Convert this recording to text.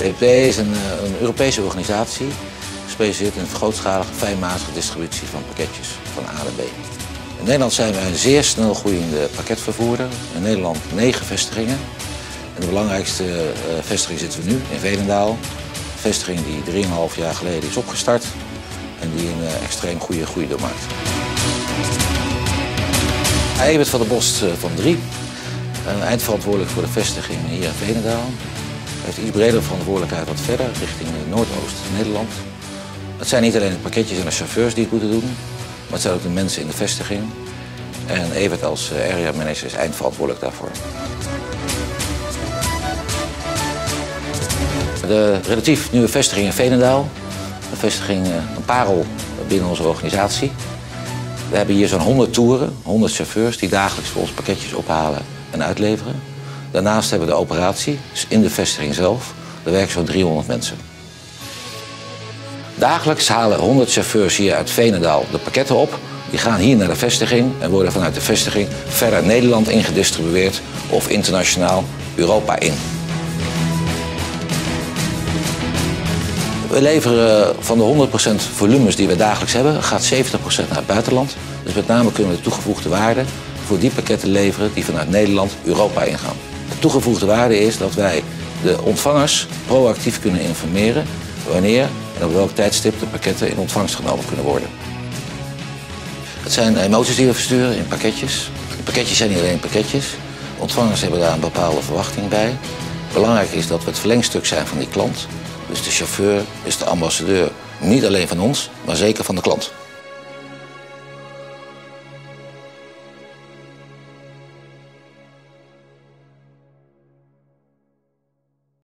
EVP is een Europese organisatie, gespecialiseerd in grootschalige, fijnmazige distributie van pakketjes van A naar B. In Nederland zijn wij een zeer snel groeiende pakketvervoerder. In Nederland 9 vestigingen. En de belangrijkste vestiging zitten we nu in Veenendaal. Een vestiging die 3,5 jaar geleden is opgestart en die een extreem goede groei doormaakt. Evert van der Bost van 3, eindverantwoordelijk voor de vestiging hier in Veenendaal. Hij heeft iets bredere verantwoordelijkheid wat verder, richting Noordoost-Nederland. Het zijn niet alleen de pakketjes en de chauffeurs die het moeten doen, maar het zijn ook de mensen in de vestiging. En Evert als area manager is eindverantwoordelijk daarvoor. De relatief nieuwe vestiging in Veenendaal, een vestiging, een parel binnen onze organisatie. We hebben hier zo'n 100 toeren, 100 chauffeurs die dagelijks voor ons pakketjes ophalen en uitleveren. Daarnaast hebben we de operatie, dus in de vestiging zelf, daar werken zo'n 300 mensen. Dagelijks halen 100 chauffeurs hier uit Veenendaal de pakketten op. Die gaan hier naar de vestiging en worden vanuit de vestiging verder Nederland ingedistribueerd of internationaal Europa in. We leveren van de 100% volumes die we dagelijks hebben, gaat 70% naar het buitenland. Dus met name kunnen we de toegevoegde waarde voor die pakketten leveren die vanuit Nederland Europa ingaan. De toegevoegde waarde is dat wij de ontvangers proactief kunnen informeren wanneer en op welk tijdstip de pakketten in ontvangst genomen kunnen worden. Het zijn emoties die we versturen in pakketjes. De pakketjes zijn niet alleen pakketjes. Ontvangers hebben daar een bepaalde verwachting bij. Belangrijk is dat we het verlengstuk zijn van die klant. Dus de chauffeur is de ambassadeur, niet alleen van ons, maar zeker van de klant.